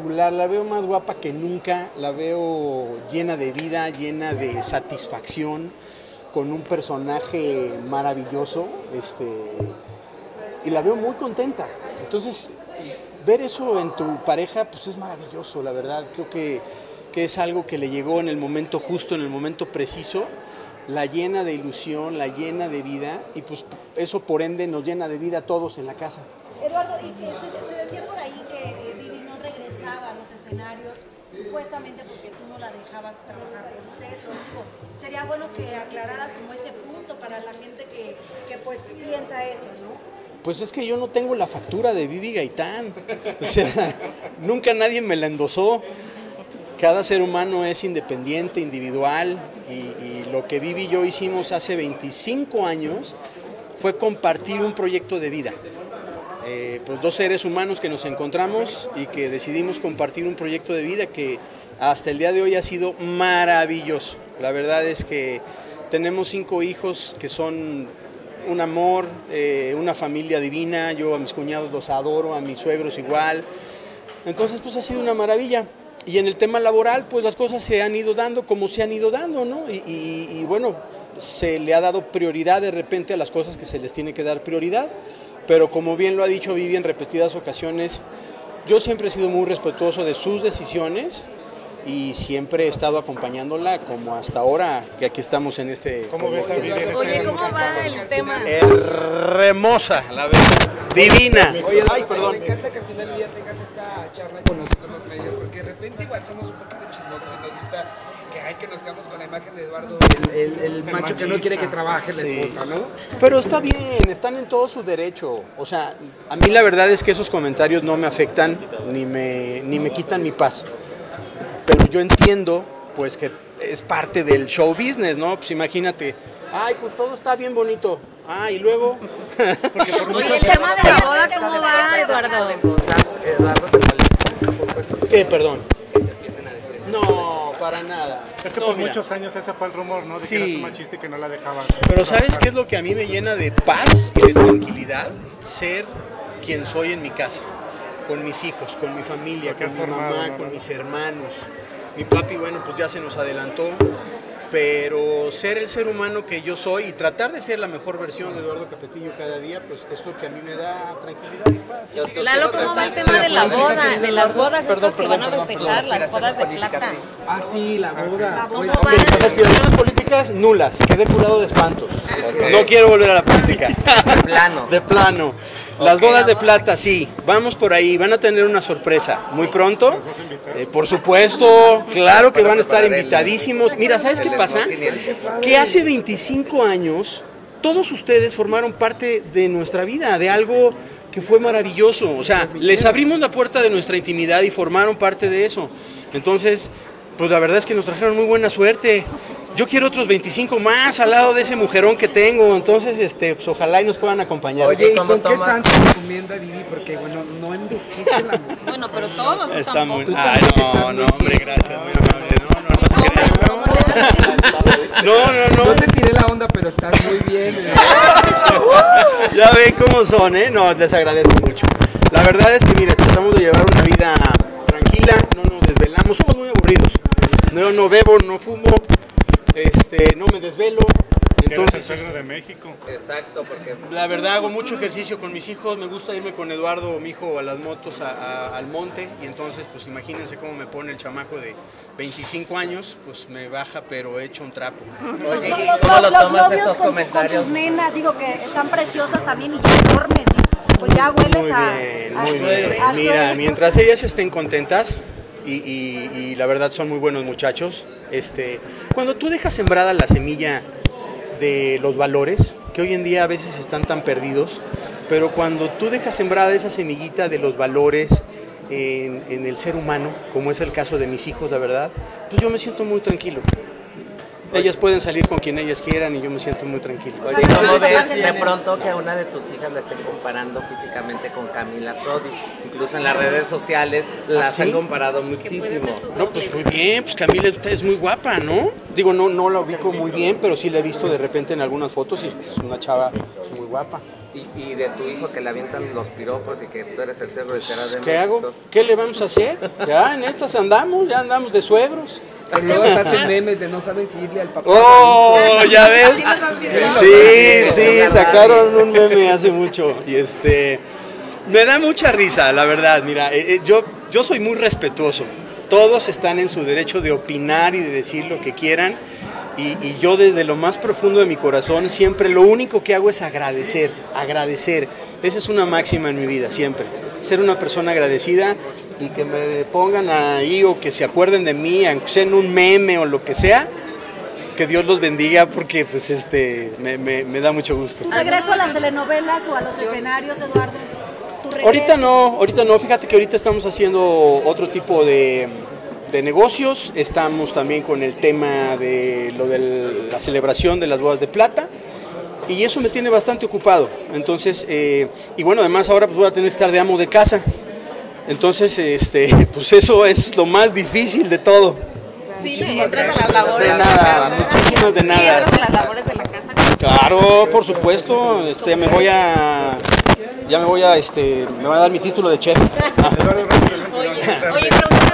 espectacular, la veo más guapa que nunca, la veo llena de vida, llena de satisfacción, con un personaje maravilloso, y la veo muy contenta. Entonces, ver eso en tu pareja, pues es maravilloso, la verdad. Creo que es algo que le llegó en el momento justo, en el momento preciso, la llena de ilusión, la llena de vida, y pues eso por ende nos llena de vida a todos en la casa. Eduardo, y que se decía por ahí que Vivi no regresaba a los escenarios, supuestamente porque tú no la dejabas trabajar por celos. Sería bueno que aclararas como ese punto para la gente que pues piensa eso, ¿no? Pues es que yo no tengo la factura de Vivi Gaitán, o sea, nunca nadie me la endosó. Cada ser humano es independiente, individual, y lo que Vivi y yo hicimos hace 25 años fue compartir un proyecto de vida. Pues dos seres humanos que nos encontramos y que decidimos compartir un proyecto de vida que hasta el día de hoy ha sido maravilloso. La verdad es que tenemos 5 hijos que son un amor, una familia divina. Yo a mis cuñados los adoro, a mis suegros igual. Entonces pues ha sido una maravilla. Y en el tema laboral pues las cosas se han ido dando como se han ido dando, ¿no? Y bueno, se le ha dado prioridad de repente a las cosas que se les tiene que dar prioridad. Pero como bien lo ha dicho Vivi en repetidas ocasiones, yo siempre he sido muy respetuoso de sus decisiones y siempre he estado acompañándola, como hasta ahora que aquí estamos en este... ¿Cómo ves a Vivi en este Oye, ¿cómo va el tema? Hermosa, la verdad, divina. Oye, ay, perdón. Me encanta que al final del día tengas esta charla con nosotros los medios, porque de repente igual somos un poquito chismosos y nos gusta que nos quedamos con la imagen de Eduardo, el macho machista, que no quiere que trabaje la esposa, ¿no? Pero está bien, están en todo su derecho. O sea, a mí la verdad es que esos comentarios no me afectan ni me quitan mi paz. Pero yo entiendo, pues, que es parte del show business, ¿no? Pues imagínate, ay, pues todo está bien bonito. Ah, y luego... Porque por Oye, el tema de la boda, ¿cómo va, Eduardo? ¿Qué? Perdón. No, para nada. Es que no, por mira, muchos años ese fue el rumor, ¿no? De sí, que eras un machista y que no la dejabas. Pero ¿sabes qué es lo que a mí me llena de paz y de tranquilidad? Ser quien soy en mi casa, con mis hijos, con mi familia, con mi mamá, ¿no? Con mis hermanos. Mi papi, bueno, pues ya se nos adelantó, pero ser el ser humano que yo soy y tratar de ser la mejor versión de Eduardo Capetillo cada día, pues es lo que a mí me da tranquilidad y paz. Lalo, ¿cómo va el tema de la boda? De las bodas estas que van a festejar, las bodas de plata. Ah, sí, la boda. ¿Cómo Las aspiraciones políticas nulas, quedé curado de espantos. Okay. No quiero volver a la política. De plano. De plano. Las bodas de plata, sí, vamos por ahí, van a tener una sorpresa muy pronto. Por supuesto, claro que van a estar invitadísimos. Mira, ¿sabes qué pasa? Que hace 25 años todos ustedes formaron parte de nuestra vida, de algo que fue maravilloso. O sea, les abrimos la puerta de nuestra intimidad y formaron parte de eso. Entonces, pues la verdad es que nos trajeron muy buena suerte. Yo quiero otros 25 más al lado de ese mujerón que tengo, entonces pues ojalá y nos puedan acompañar. Oye, ¿y con qué santo recomienda Vivi? Porque bueno, no envejece la mujer. Bueno, pero todos, tú Está tampoco. muy... Ay, no, hombre, gracias, muy amable. No. No te tiré la onda, pero estás muy bien. Ya ven cómo son, ¿eh? No, les agradezco mucho. La verdad es que, mire, tratamos de llevar una vida tranquila, no nos desvelamos, somos muy aburridos. No bebo, no fumo, no me desvelo. Entonces, de México. Exacto, porque la verdad hago mucho ejercicio con mis hijos, me gusta irme con Eduardo, mi hijo, a las motos, al monte, y entonces pues imagínense cómo me pone el chamaco de 25 años, pues me baja pero hecho un trapo. Oye, ¿cómo lo tomas estos comentarios? Con tus nenas, digo que están preciosas también y enormes, pues ya hueles muy bien. Mira, mientras ellas estén contentas, y la verdad son muy buenos muchachos, cuando tú dejas sembrada la semilla de los valores, que hoy en día a veces están tan perdidos, pero cuando tú dejas sembrada esa semillita de los valores en el ser humano, como es el caso de mis hijos, la verdad, pues yo me siento muy tranquilo. Ellas pueden salir con quien ellas quieran y yo me siento muy tranquilo. Oye, ¿cómo ves de pronto que a una de tus hijas la estén comparando físicamente con Camila Sodi? Incluso en las redes sociales las han comparado muchísimo. No, pues muy bien, pues Camila es muy guapa, ¿no? Digo, no la ubico muy bien, pero sí la he visto de repente en algunas fotos y es una chava muy guapa. Y de tu hijo que le avientan los piropos y que tú eres el suegro de Ciudad de ¿Qué hago? México. ¿Qué le vamos a hacer? Ya en estas andamos, ya andamos de suegros. Pero luego te hacen memes de no saben si irle al papá. ¡Oh! ¿Ya ves? Sí, los has visto. Sí, sacaron un meme hace mucho. Y me da mucha risa, la verdad. Mira, yo soy muy respetuoso. Todos están en su derecho de opinar y de decir lo que quieran. Y yo desde lo más profundo de mi corazón siempre lo único que hago es agradecer. Esa es una máxima en mi vida, siempre. Ser una persona agradecida y que me pongan ahí o que se acuerden de mí, aunque sea en un meme o lo que sea, que Dios los bendiga porque pues me da mucho gusto. ¿Tu regreso a las telenovelas o a los escenarios, Eduardo? ¿Tu regreso? Ahorita no, fíjate que ahorita estamos haciendo otro tipo de negocios, estamos también con el tema de lo de la celebración de las bodas de plata y eso me tiene bastante ocupado, entonces, y bueno, además ahora pues voy a tener que estar de amo de casa, entonces, pues eso es lo más difícil de todo. Sí, entras a las labores De la nada, casa. muchísimas de Sí, nada. entras a las labores de la casa. Claro, por supuesto, me van a dar mi título de chef. Eduardo, rápido, Oye, pregunta